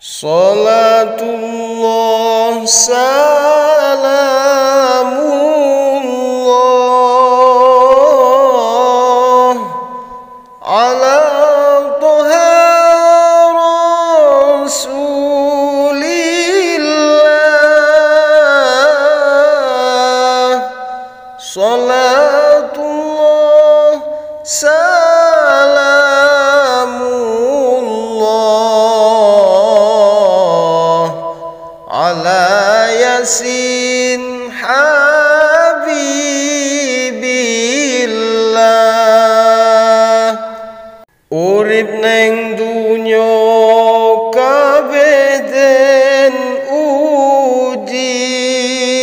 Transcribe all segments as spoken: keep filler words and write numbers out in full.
Salatullah salamullah ala toha rasulillah. Salatullah salamullah ala yasin habibillah. Urip neng dunya kabeh den uji,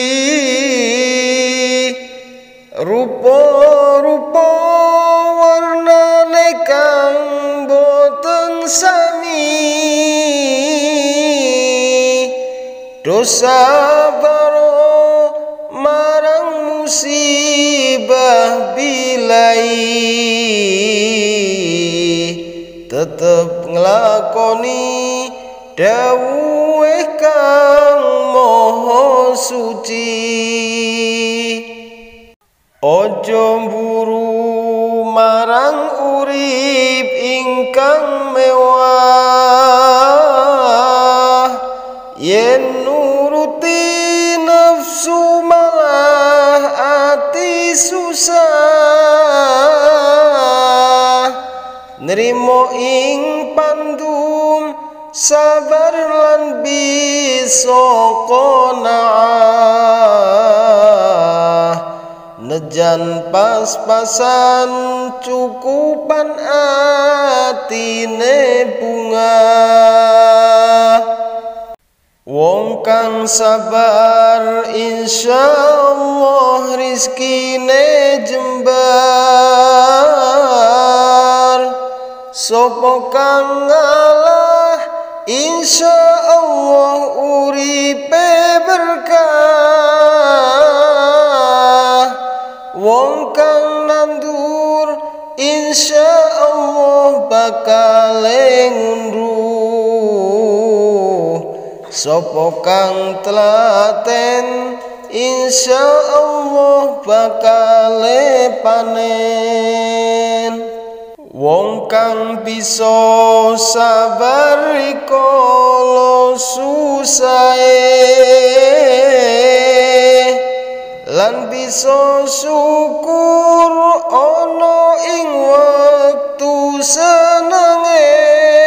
rupa-rupa warnane kang boten sami, dosa baro marang musibah bilai, tetep nglakoni dawuhe kang maha suci. Ojo mburu marang urip ingkang mewah, yen nuruti nafsu malah ati susah. Nrimo ing pandum sabar lan bisa qanaah, nejan pas-pasan cukupan atine bunga. Wong kang sabar insyaallah rizkine jembar, sopo kang ngalah insyaallah uripe berkah. Wong kang nandur insyaallah bakal ngunduh, sopo kang telaten insyaallah bakal panen. Wong kang bisa sabar rikala susahe, lan bisa syukur ana ing wektu senenge,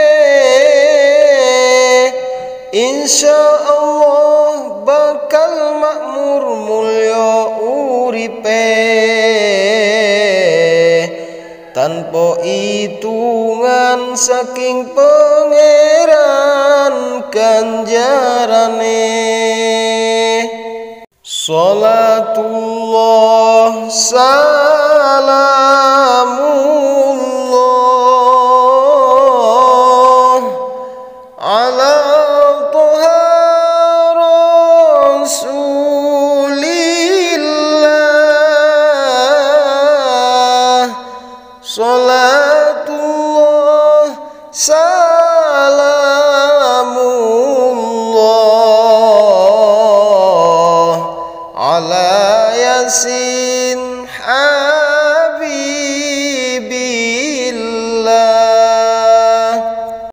insyaallah bakal makmur mulya uripe, tanpa hitungan saking pangeran ganjarane. Salatullah